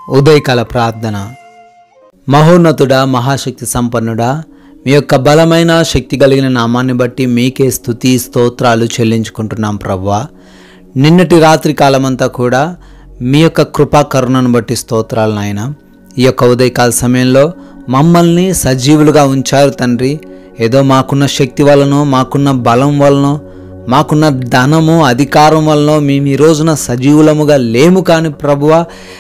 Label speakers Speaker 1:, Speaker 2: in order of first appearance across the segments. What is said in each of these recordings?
Speaker 1: ఉదయకాల ప్రార్థన. మహోన్నతుడా, మహాశక్తి సంపన్నుడా, మీ యొక్క బలమైన శక్తి కలిగిన నామాన్ని బట్టి మీకే స్తుతి స్తోత్రాలు చెల్లించుకుంటున్నాం ప్రభువా. నిన్నటి రాత్రి కాలమంతా కూడా మీ యొక్క కృపా కరుణను బట్టి స్తోత్రాలు నాయన. ఈ యొక్క ఉదయకాల సమయంలో మమ్మల్ని సజీవులుగా ఉంచారు తండ్రి. ఏదో మాకున్న శక్తి వలనో, మాకున్న బలం వలనో, మాకున్న ధనము అధికారం వలన మేము ఈ రోజున సజీవులముగా లేము. కానీ ప్రభువా,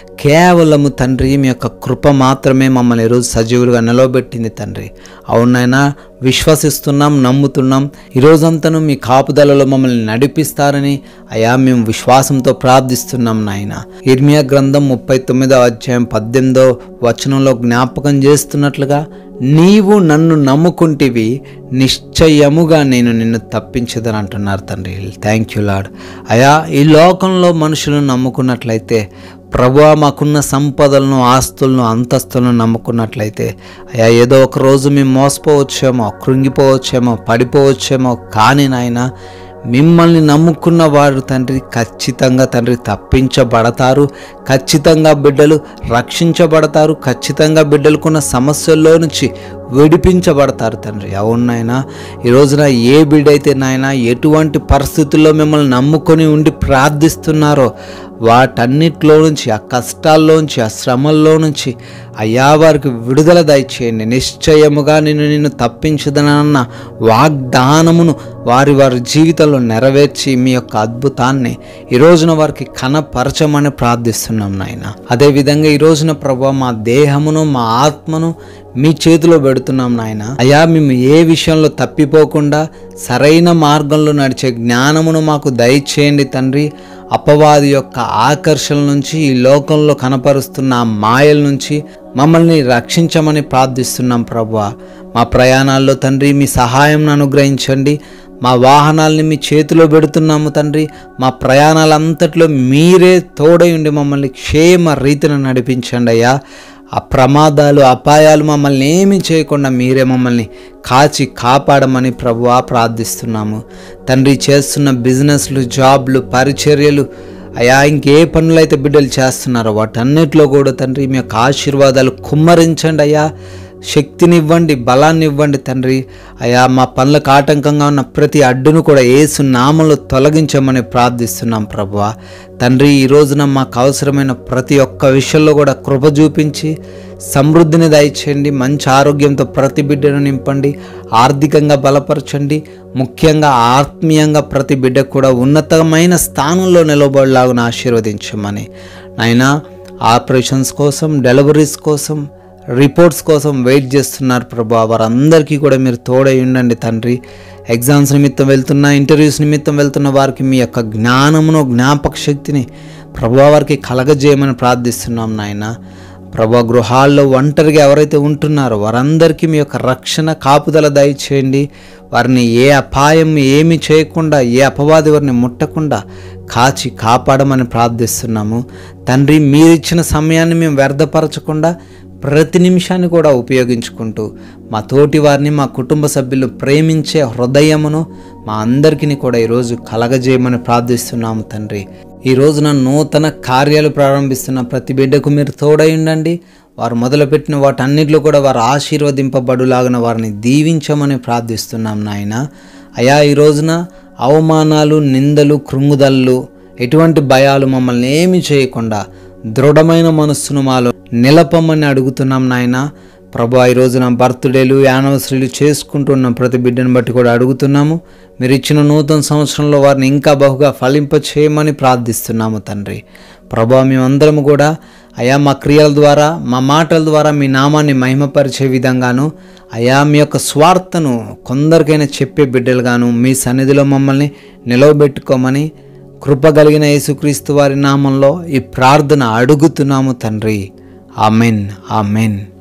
Speaker 1: కేవలము తండ్రి మీ యొక్క కృప మాత్రమే మమ్మల్ని ఈరోజు సజీవులుగా నిలవబెట్టింది తండ్రి. అవునైనా విశ్వసిస్తున్నాం, నమ్ముతున్నాం. ఈరోజంతను మీ కాపుదలలో మమ్మల్ని నడిపిస్తారని అయా మేము విశ్వాసంతో ప్రార్థిస్తున్నాం నాయన. ఇర్మియా గ్రంథం 39వ అధ్యాయం 18వ వచనంలో జ్ఞాపకం చేస్తున్నట్లుగా, నీవు నన్ను నమ్ముకుంటివి, నిశ్చయముగా నేను నిన్ను తప్పించదని అంటున్నారు తండ్రి. Thank you lord. అయా, ఈ లోకంలో మనుషులను నమ్ముకున్నట్లయితే ప్రభువా, మాకున్న సంపదలను, ఆస్తులను, అంతస్తులను నమ్ముకున్నట్లయితే అయా ఏదో ఒక రోజు మేము మోసపోవచ్చేమో, కృంగిపోవచ్చేమో, పడిపోవచ్చేమో. కానీ నాయన, మిమ్మల్ని నమ్ముకున్న వారు తండ్రి ఖచ్చితంగా తండ్రి తప్పించబడతారు. ఖచ్చితంగా బిడ్డలు రక్షించబడతారు. ఖచ్చితంగా బిడ్డలకున్న సమస్యల్లో నుంచి విడిపించబడతారు తండ్రి. అవునాయనా, ఈ రోజున ఏ బిడ్డ అయితే నాయన ఎటువంటి పరిస్థితుల్లో మిమ్మల్ని నమ్ముకొని ఉండి ప్రార్థిస్తున్నారో వాటన్నిటిలో నుంచి, ఆ కష్టాల్లోంచి, ఆ శ్రమల్లో నుంచి అయ్యా వారికి విడుదల దయచేయండి. నిశ్చయముగా నిన్ను తప్పించదనన్న వాగ్దానమును వారి జీవితంలో నెరవేర్చి మీ యొక్క అద్భుతాన్ని ఈ రోజున వారికి కనపరచమని ప్రార్థిస్తున్నాం నాయన. అదేవిధంగా ఈ రోజున ప్రభువా, మా దేహమును, మా ఆత్మను మీ చేతిలో పెడుతున్నాం నాయన. అయ్యా, మేము ఏ విషయంలో తప్పిపోకుండా సరైన మార్గంలో నడిచే జ్ఞానమును మాకు దయచేయండి తండ్రి. అపవాది యొక్క ఆకర్షణ నుంచి, ఈ లోకంలో కనపరుస్తున్న ఆ మాయల నుంచి మమ్మల్ని రక్షించమని ప్రార్థిస్తున్నాం ప్రభువా. మా ప్రయాణాల్లో తండ్రి మీ సహాయం అనుగ్రహించండి. మా వాహనాలని మీ చేతిలో పెడుతున్నాము తండ్రి. మా ప్రయాణాలంతట్లో మీరే తోడై ఉండి మమ్మల్ని క్షేమ రీతిని నడిపించండి అయ్యా. ఆ ప్రమాదాలు, అపాయాలు మమ్మల్ని ఏమీ చేయకుండా మీరే మమ్మల్ని కాచి కాపాడమని ప్రభువా ప్రార్థిస్తున్నాము తండ్రి. చేస్తున్న బిజినెస్లు, జాబ్లు, పరిచర్యలు అయా, ఇంకే పనులైతే బిడ్డలు చేస్తున్నారో వాటన్నిటిలో కూడా తండ్రి మీ యొక్క ఆశీర్వాదాలు కుమ్మరించండి అయ్యా. శక్తినివ్వండి, బలాన్ని ఇవ్వండి తండ్రి. అయా, మా పనులకు ఆటంకంగా ఉన్న ప్రతి అడ్డును కూడా యేసు నామములో తొలగించమని ప్రార్థిస్తున్నాం ప్రభువా. తండ్రి, ఈ రోజున మాకు అవసరమైన ప్రతి ఒక్క విషయంలో కూడా కృప చూపించి సమృద్ధిని దయచేయండి. మంచి ఆరోగ్యంతో ప్రతి బిడ్డను నింపండి. ఆర్థికంగా బలపరచండి. ముఖ్యంగా ఆత్మీయంగా ప్రతి బిడ్డ కూడా ఉన్నతమైన స్థానంలో నిలబడేలాగా ఆశీర్వదించమని నాయనా. ఆపరేషన్స్ కోసం, డెలివరీస్ కోసం, రిపోర్ట్స్ కోసం వెయిట్ చేస్తున్నారు ప్రభా. వారందరికీ కూడా మీరు తోడై ఉండండి తండ్రి. ఎగ్జామ్స్ నిమిత్తం వెళ్తున్న, ఇంటర్వ్యూస్ నిమిత్తం వెళ్తున్న వారికి మీ యొక్క జ్ఞానమును, జ్ఞాపక శక్తిని ప్రభా వారికి కలగజేయమని ప్రార్థిస్తున్నాం నాయన. ప్రభా, గృహాల్లో ఒంటరిగా ఎవరైతే ఉంటున్నారో వారందరికీ మీ యొక్క రక్షణ, కాపుదల దయచేయండి. వారిని ఏ అపాయం ఏమి చేయకుండా, ఏ అపవాది వారిని ముట్టకుండా కాచి కాపాడమని ప్రార్థిస్తున్నాము తండ్రి. మీరిచ్చిన సమయాన్ని మేము వ్యర్థపరచకుండా ప్రతి నిమిషాన్ని కూడా ఉపయోగించుకుంటూ మా తోటి వారిని, మా కుటుంబ సభ్యులు ప్రేమించే హృదయమును మా అందరికీ కూడా ఈరోజు కలగజేయమని ప్రార్థిస్తున్నాము తండ్రి. ఈ రోజున నూతన కార్యాలు ప్రారంభిస్తున్న ప్రతి బిడ్డకు మీరు తోడై ఉండండి. వారు మొదలుపెట్టిన వాటన్నిటిలో కూడా వారు ఆశీర్వదింపబడులాగిన వారిని దీవించమని ప్రార్థిస్తున్నాం నాయన. అయా, ఈ రోజున అవమానాలు, నిందలు, కృంగుదళ్ళు, ఎటువంటి భయాలు మమ్మల్ని ఏమి చేయకుండా దృఢమైన మనస్సును మాలో నిలపమని అడుగుతున్నాం నాయన. ప్రభా, ఈ రోజున బర్త్డేలు, యానివర్సరీలు చేసుకుంటున్న ప్రతి బిడ్డను బట్టి కూడా అడుగుతున్నాము. మీరు ఇచ్చిన నూతన సంవత్సరంలో వారిని ఇంకా బహుగా ఫలింప చేయమని ప్రార్థిస్తున్నాము తండ్రి. ప్రభా, మేమందరము కూడా అయా మా క్రియల ద్వారా, మా మాటల ద్వారా మీ నామాన్ని మహిమపరిచే విధంగాను, అయా మీ యొక్క స్వార్థను కొందరికైనా చెప్పే బిడ్డలుగాను మీ సన్నిధిలో మమ్మల్ని నిలవబెట్టుకోమని కృప కలిగిన యేసుక్రీస్తు వారి నామంలో ఈ ప్రార్థన అడుగుతున్నాము తండ్రి. Amen, amen.